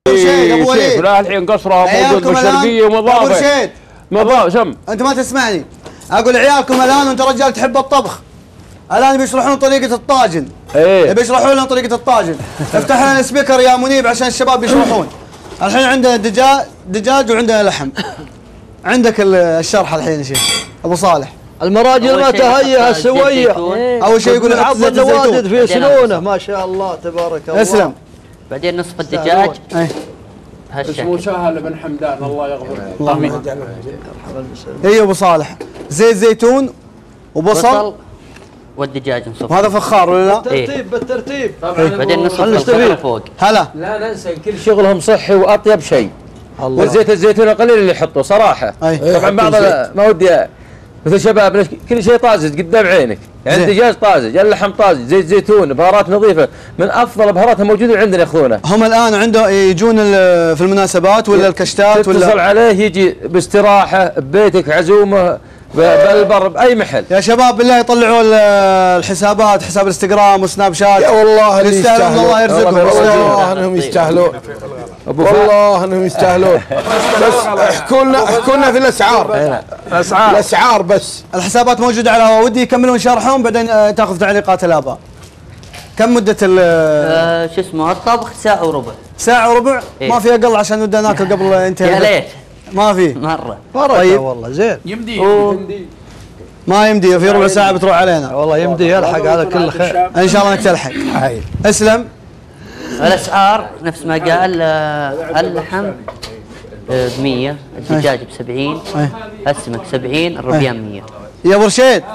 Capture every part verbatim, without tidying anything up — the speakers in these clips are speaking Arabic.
رشيد ابو وليد لا الحين قصرها موجود بالشرقيه ومضافه. ابو رشيد مضافه سم. انت ما تسمعني، اقول عيالكم الان وانت رجال تحب الطبخ، الان بيشرحون طريقه الطاجن. ايه بيشرحوا لنا طريقه الطاجن. افتح لنا السبيكر يا منيب عشان الشباب يشرحون. الحين عندنا دجاج دجاج وعندنا لحم. عندك الشرح الحين يا شيخ ابو صالح. المراجل ما تهيئ السويه. اول شيء يقول عض النوادد في سنونه ما شاء الله تبارك الله. اسلم. بعدين نصف الدجاج اسمه سهل بن حمدان الله يغفر له. اللهم اي ابو صالح. زيت زيتون وبصل والدجاج نصف. وهذا فخار ولا لا؟ بالترتيب بالترتيب. بعدين نصف الفخار فوق. هلا لا ننسى كل شغلهم صحي واطيب شيء. والزيت الزيتون القليل اللي يحطه صراحه. أي. طبعا بعض ما ودي مثل شبابنا كل شيء طازج قدام عينك، يعني الدجاج طازج، اللحم طازج، زيت زيتون، بهارات نظيفه، من افضل بهارات الموجوده عندنا ياخذونها. هم الان عنده يجون في المناسبات ولا الكشتات ولا تتصل عليه يجي باستراحه ببيتك عزومه بالبر باي محل. يا شباب بالله يطلعوا الحسابات، حساب الانستغرام وسناب شات. يا والله يستاهلون الله يرزقهم. والله انهم يستاهلون. والله انهم يستاهلون. بس احكوا لنا احكوا لنا في الاسعار. الاسعار الاسعار بس. الحسابات موجوده على ودي يكملون شرحهم بعدين تاخذ تعليقات الاباء. كم مده ال آه شو اسمه الطبخ؟ ساعه وربع. ساعه وربع؟ إيه؟ ما في اقل عشان ودنا ناكل قبل انتهى. يا ليت ما في مره. طيب والله زين. يمدي ما يمدي في ربع ساعه بتروح علينا. والله يمدي يلحق على كل خير. ان شاء الله انك تلحق. اسلم. الاسعار نفس ما قال. آه اللحم ب مية، الدجاج ب سبعين، السمك سبعين، الربيان مية. يا ابو رشيد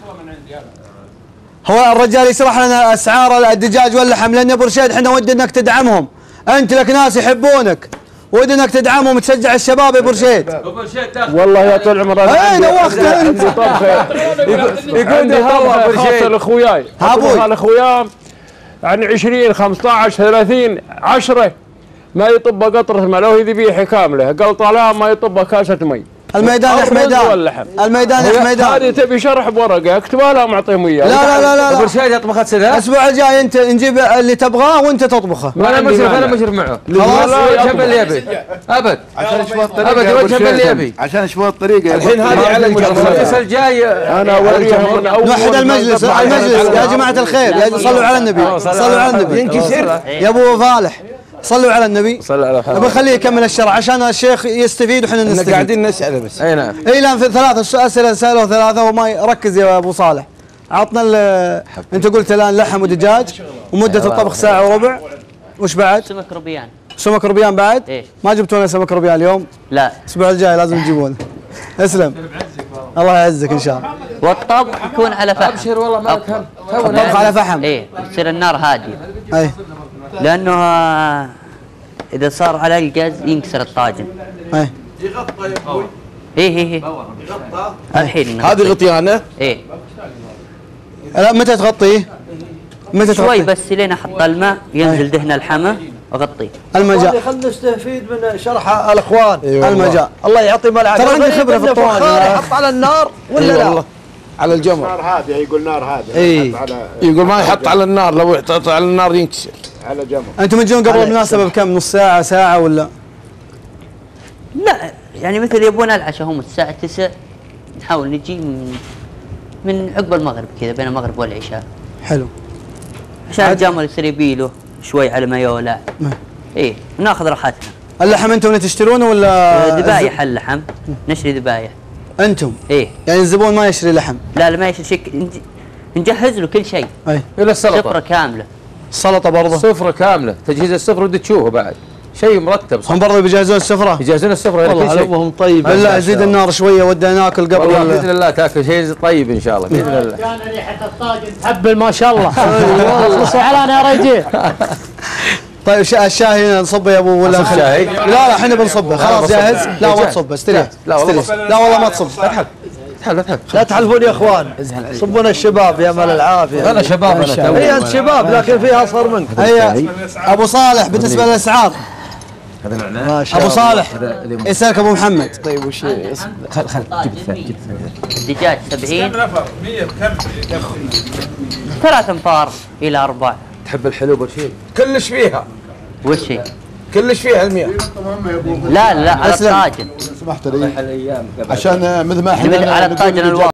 هو الرجال يشرح لنا اسعار الدجاج واللحم، لان يا ابو رشيد احنا ودي انك تدعمهم، انت لك ناس يحبونك، ودي انك تدعمهم وتشجع الشباب يا ابو رشيد. والله يا طول عمرك اي نوختها انت. يقول لي هوا خاصه لاخوياي. ها ابوي الاخويا يعني عشرين خمسة عشر ثلاثين عشرة ما يطب قطره ماء، لو هي ذبيحه كامله قلطه لها ما يطب كاسه مي. الميدان يا حميدان، الميدان يا حميدان. هذه تبي شرح بورقه اكتبها لها معطيهم اياها. لا لا لا لا ابو رشيد يطبخ سدها. الاسبوع الجاي انت نجيب اللي تبغاه وانت تطبخه. انا مشرف انا مشرف معه. خلاص وجه باللي يبي ابد عشان اشوف الطريقه. ابد وجه باللي يبي عشان اشوف الطريقه. الحين هذه على المجلس الجاي. انا اوريهم من اول. نوحد المجلس المجلس يا جماعه الخير، يا صلوا على النبي، صلوا على النبي. ينكسر يا ابو فالح صلوا على النبي. صلوا على محمد. بخليه يكمل الشرح عشان الشيخ يستفيد وحنا احنا نستفيد. قاعدين نساله بس. اي نعم. اي لا في ثلاثة اسئله سالوا ثلاثه وما ركز يا ابو صالح. عطنا انت قلت الان لحم ودجاج ومده الطبخ ساعه وربع. وش بعد؟ سمك ربيان. سمك ربيان بعد؟ ايه؟ ما جبتوا لنا سمك ربيان اليوم؟ لا الاسبوع الجاي لازم تجيبونه. اسلم. الله يعزك ان شاء الله. والطبخ يكون على فحم. ابشر والله ما لك هم. الطبخ على فحم. ايه يصير النار هاديه. اي لانه اذا صار على الجاز ينكسر الطاجن. اي يغطى يا ابوي. ايه ايه ايه يغطى. الحين هذه غطيانه؟ ايه. لا متى تغطيه؟ متى شوي تغطيه؟ بس لين احط الماء ينزل دهن اللحمه واغطيه. المجاء. خلينا نستفيد من شرح الاخوان. المجاء. الله يعطيهم العافيه. ترى عندي خبره في الطوارئ. يحط على النار ولا لا؟ على الجمر. نار هاديه يقول نار هاديه. اي يقول ما يحط على النار، لو يحط على النار ينكسر. على جمر. انتم تجون قبل المناسبه بكم؟ نص ساعه ساعه ولا؟ لا يعني مثل يبون العشاء هم الساعه تسعة نحاول نجي من من عقب المغرب كذا بين المغرب والعشاء. حلو. عشان الجمر يصير يبيله شوي على ما يولع. ايه وناخذ راحتنا. اللحم انتم اللي تشترونه ولا؟ ذبايح اللحم نشري ذبايح. انتم؟ ايه يعني الزبون ما يشتري لحم؟ لا لا ما يشتري شيء، نجهز له كل شيء. اي الى السلطه. سفره كامله. السلطه برضه؟ سفره كامله، تجهيز السفره ودي تشوفه بعد. شيء مرتب. هم برضه بيجهزون السفره؟ يجهزون السفره والله علوهم طيب. لا زيد النار شويه ودنا ناكل قبل. والله باذن الله تاكل شيء طيب ان شاء الله باذن الله. كان ريحه الطاجن تهبل ما شاء الله. خلصوا علينا يا رجال. طيب الشاهي نصبه يا ابو ولا الشاهي؟ لا لا احنا بنصبه خلاص جاهز. لا ما تصبه استريح. لا والله لا والله ما تصب. لا تحل لا تحل لا تحلفون يا اخوان. صبونا الشباب يا مال العافيه. انا شباب انا هي انت شباب لكن فيها اصغر منك. هي ابو صالح بالنسبه للاسعار. ما شاء ابو صالح يسالك ابو محمد. طيب وش خل خل جيب الثاني جيب الثاني. الدجاج سبعين. كم نفر؟ مية بكم؟ ثلاث انفار الى اربع. تحب الحلو بالشيء؟ كلش فيها. وش هي؟ كلش فيها المياه. لا لا على الطاجن. سمحت لي عشان مثل ما احنا على الطاجن الواحد.